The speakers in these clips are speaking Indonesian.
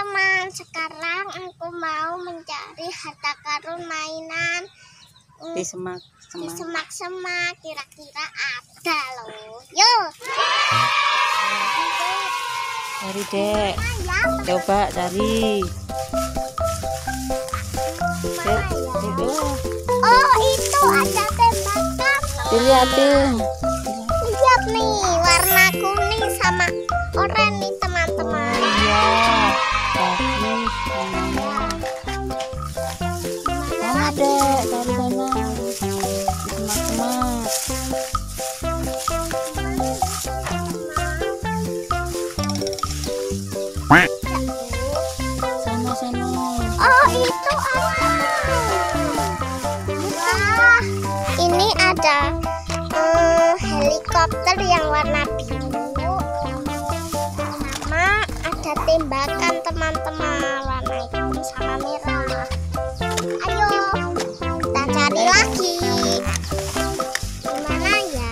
teman-teman, sekarang aku mau mencari harta karun mainan di semak-semak. Kira-kira ada loh. Yuk. Cari dek, coba cari. Oh, itu ada tembakan. Dilihatin. Lihat nih, warna kuning sama oranye nih teman-teman. Iya, bagus warnanya. Mana dek, cari sana. Di semak-semak. Sana. Oh, itu apa? Wah, ini ada helikopter yang warna biru, sama ada tembakan teman-teman warna hitam sama merah. Ayo kita cari lagi. Gimana ya?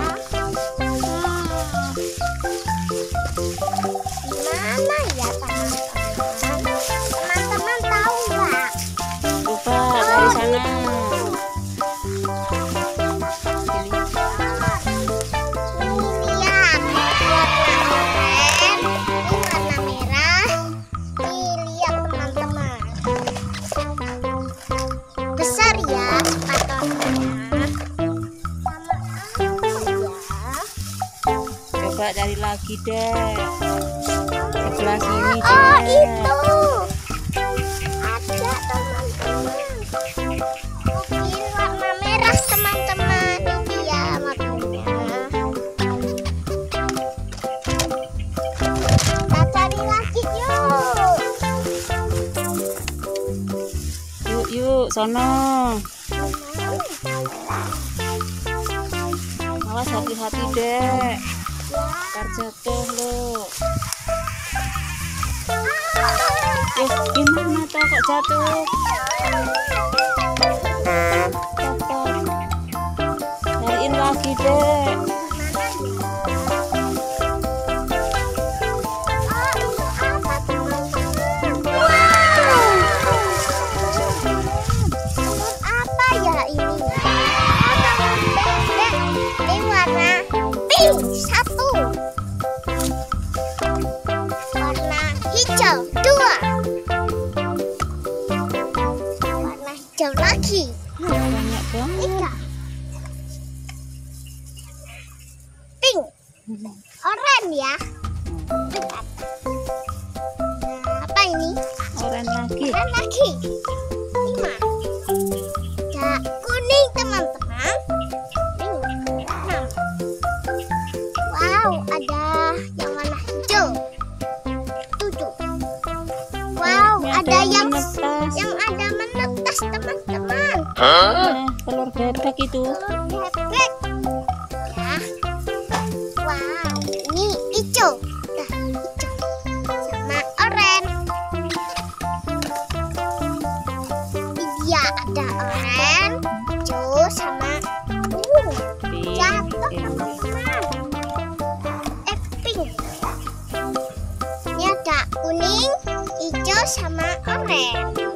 Gimana ya teman-teman? Teman-teman tahu nggak? Coba dari sana. Coba cari lagi deh. Sebelah sini deh. Oh, itu ada teman-teman. Mobil warna merah teman-teman. Ini dia mobilnya. Kita cari lagi Yuk, sono. Awas hati-hati dek. Ntar jatuh lo. Gimana tuh kok jatuh? Cariin lagi dek. apa ya ini? Ini warna pink 1, warna hijau 2, warna hijau lagi Banyak banget. 3, pink, oranye ya. Apa ini? Oranye lagi. Oranye lagi 5. Ya, kuning teman-teman. 6. Wow, ada yang warna hijau 7. Wow, ada yang ada menetas teman-teman. Telur bebek itu. Telur bebek. Ya. Wow, ini hijau. Nah, hijau sama oranye. Iya, ada oranye, hijau sama jatuh teman-teman. Pink. Ini ada kuning, hijau sama oranye.